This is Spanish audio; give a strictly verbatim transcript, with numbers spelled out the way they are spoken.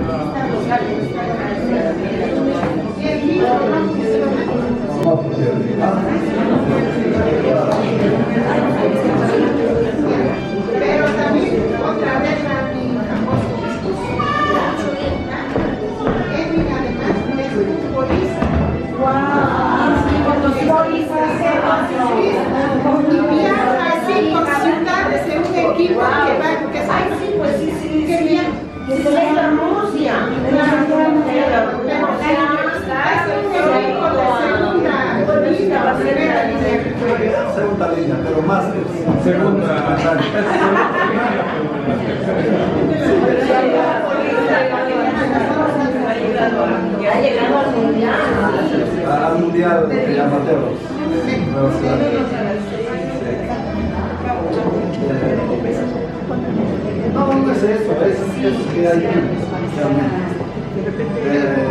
Pero también otra vez la mi Edwin además es futbolista. Y viaja así por ciudades en un equipo que va, que Ay, sí, pues sí, sí, que sí. bien. Que se le da Rusia. Segunda línea, pero más que Segunda. Ya llegando al mundial. al mundial de amateurs. No, no es eso, es, es que hay realmente. Eh,